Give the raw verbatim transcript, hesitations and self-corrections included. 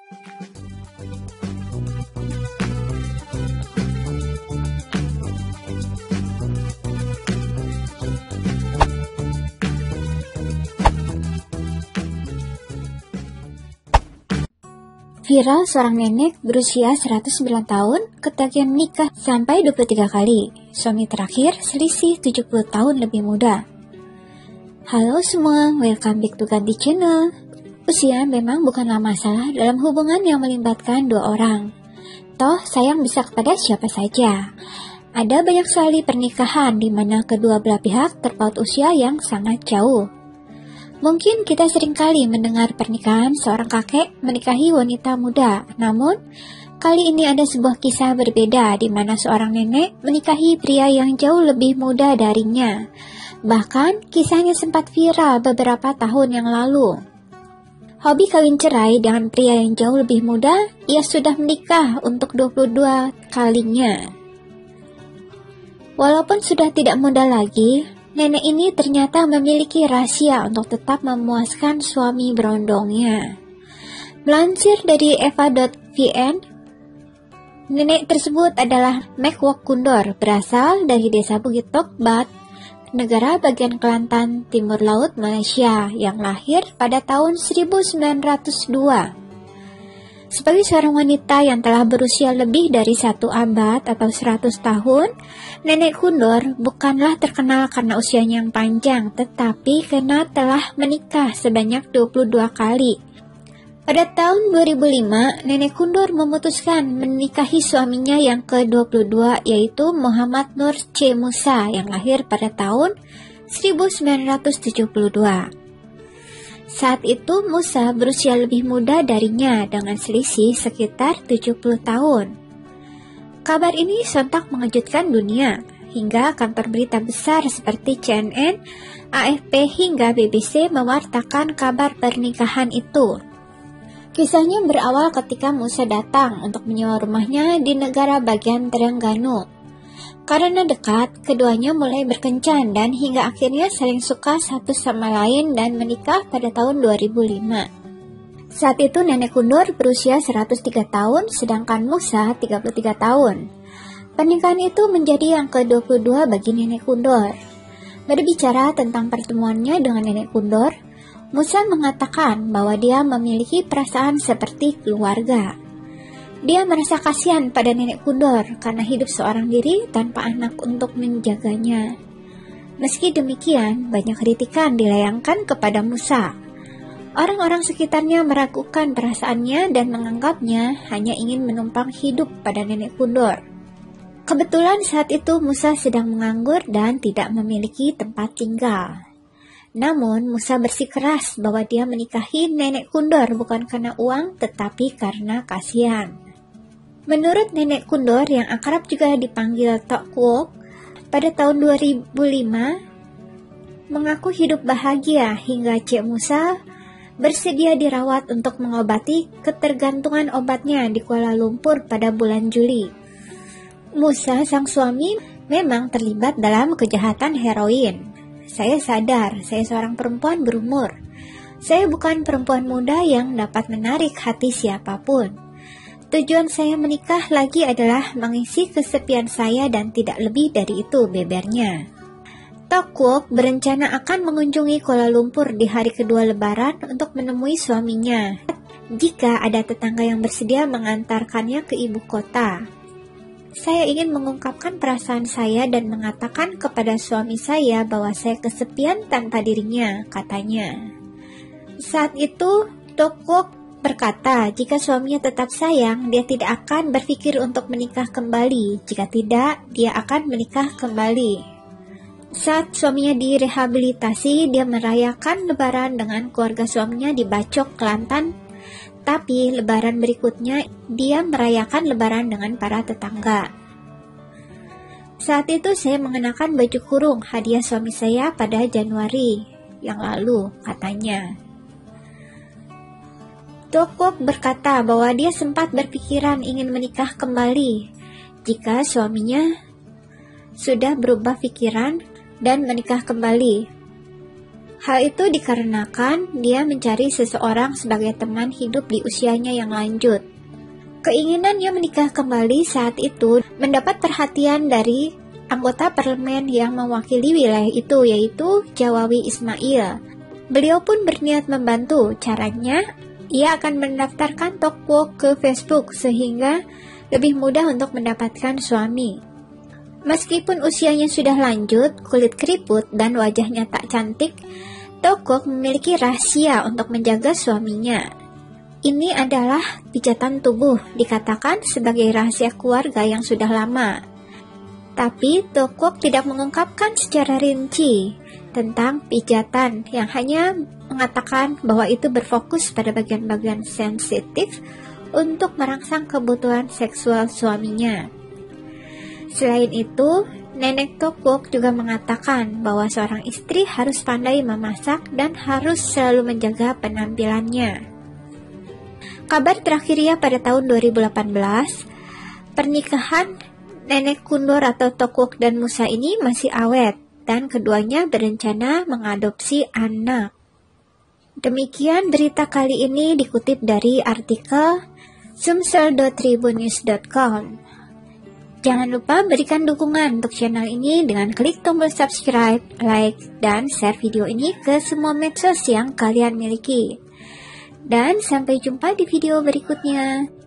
Viral seorang nenek berusia seratus sembilan tahun ketagihan menikah sampai dua puluh tiga kali. Suami terakhir selisih tujuh puluh tahun lebih muda. Halo semua, welcome back to Ganti Channel. Usia memang bukanlah masalah dalam hubungan yang melibatkan dua orang. Toh sayang bisa kepada siapa saja. Ada banyak sekali pernikahan di mana kedua belah pihak terpaut usia yang sangat jauh. Mungkin kita seringkali mendengar pernikahan seorang kakek menikahi wanita muda, namun kali ini ada sebuah kisah berbeda di mana seorang nenek menikahi pria yang jauh lebih muda darinya. Bahkan kisahnya sempat viral beberapa tahun yang lalu. Hobi kawin cerai dengan pria yang jauh lebih muda, ia sudah menikah untuk dua puluh dua kalinya. Walaupun sudah tidak muda lagi, nenek ini ternyata memiliki rahasia untuk tetap memuaskan suami berondongnya. Melansir dari eva dot v n, nenek tersebut adalah Mek Wok Kundor, berasal dari desa Bukit Tokbat, negara bagian Kelantan, Timur Laut, Malaysia, yang lahir pada tahun seribu sembilan ratus dua. Sebagai seorang wanita yang telah berusia lebih dari satu abad atau seratus tahun, Nenek Kundor bukanlah terkenal karena usianya yang panjang, tetapi karena telah menikah sebanyak dua puluh dua kali. Pada tahun dua ribu lima, Nenek Kundor memutuskan menikahi suaminya yang ke dua puluh dua, yaitu Muhammad Nur C. Musa, yang lahir pada tahun seribu sembilan ratus tujuh puluh dua. Saat itu Musa berusia lebih muda darinya dengan selisih sekitar tujuh puluh tahun. Kabar ini sontak mengejutkan dunia, hingga kantor berita besar seperti C N N, A F P hingga B B C mewartakan kabar pernikahan itu. Kisahnya berawal ketika Musa datang untuk menyewa rumahnya di negara bagian Terengganu. Karena dekat, keduanya mulai berkencan dan hingga akhirnya saling suka satu sama lain dan menikah pada tahun dua ribu lima. Saat itu Nenek Kundor berusia seratus tiga tahun, sedangkan Musa tiga puluh tiga tahun. Pernikahan itu menjadi yang ke dua puluh dua bagi Nenek Kundor. Berbicara tentang pertemuannya dengan Nenek Kundor, Musa mengatakan bahwa dia memiliki perasaan seperti keluarga. Dia merasa kasihan pada Nenek Kundor karena hidup seorang diri tanpa anak untuk menjaganya. Meski demikian, banyak kritikan dilayangkan kepada Musa. Orang-orang sekitarnya meragukan perasaannya dan menganggapnya hanya ingin menumpang hidup pada Nenek Kundor. Kebetulan saat itu Musa sedang menganggur dan tidak memiliki tempat tinggal. Namun Musa bersikeras bahwa dia menikahi Nenek Kundor bukan karena uang tetapi karena kasihan. Menurut Nenek Kundor yang akrab juga dipanggil Tok Kwok, pada tahun dua ribu lima mengaku hidup bahagia hingga Cik Musa bersedia dirawat untuk mengobati ketergantungan obatnya di Kuala Lumpur pada bulan Juli. Musa, sang suami, memang terlibat dalam kejahatan heroin. Saya sadar, saya seorang perempuan berumur. Saya bukan perempuan muda yang dapat menarik hati siapapun. Tujuan saya menikah lagi adalah mengisi kesepian saya dan tidak lebih dari itu, bebernya. Tok Kwok berencana akan mengunjungi Kuala Lumpur di hari kedua Lebaran untuk menemui suaminya, jika ada tetangga yang bersedia mengantarkannya ke ibu kota. Saya ingin mengungkapkan perasaan saya dan mengatakan kepada suami saya bahwa saya kesepian tanpa dirinya, katanya. Saat itu, Tok Kwok berkata, jika suaminya tetap sayang, dia tidak akan berpikir untuk menikah kembali. Jika tidak, dia akan menikah kembali. Saat suaminya direhabilitasi, dia merayakan Lebaran dengan keluarga suaminya di Bacok, Kelantan. Tapi Lebaran berikutnya, dia merayakan Lebaran dengan para tetangga. Saat itu saya mengenakan baju kurung hadiah suami saya pada Januari yang lalu, katanya. Tok Kwok berkata bahwa dia sempat berpikiran ingin menikah kembali jika suaminya sudah berubah pikiran dan menikah kembali. Hal itu dikarenakan dia mencari seseorang sebagai teman hidup di usianya yang lanjut. Keinginannya menikah kembali saat itu mendapat perhatian dari anggota parlemen yang mewakili wilayah itu, yaitu Jawawi Ismail. Beliau pun berniat membantu. Caranya, ia akan mendaftarkan Tokwo ke Facebook sehingga lebih mudah untuk mendapatkan suami. Meskipun usianya sudah lanjut, kulit keriput, dan wajahnya tak cantik, Tokwo memiliki rahasia untuk menjaga suaminya. Ini adalah pijatan tubuh, dikatakan sebagai rahasia keluarga yang sudah lama. Tapi Tokwo tidak mengungkapkan secara rinci tentang pijatan, yang hanya mengatakan bahwa itu berfokus pada bagian-bagian sensitif untuk merangsang kebutuhan seksual suaminya. Selain itu, Nenek Tokwo juga mengatakan bahwa seorang istri harus pandai memasak dan harus selalu menjaga penampilannya. Kabar terakhirnya pada tahun dua ribu delapan belas, pernikahan Nenek Kundor atau Tokwo dan Musa ini masih awet, dan keduanya berencana mengadopsi anak. Demikian berita kali ini dikutip dari artikel sumsel dot tribunnews dot com. Jangan lupa berikan dukungan untuk channel ini dengan klik tombol subscribe, like, dan share video ini ke semua medsos yang kalian miliki. Dan sampai jumpa di video berikutnya.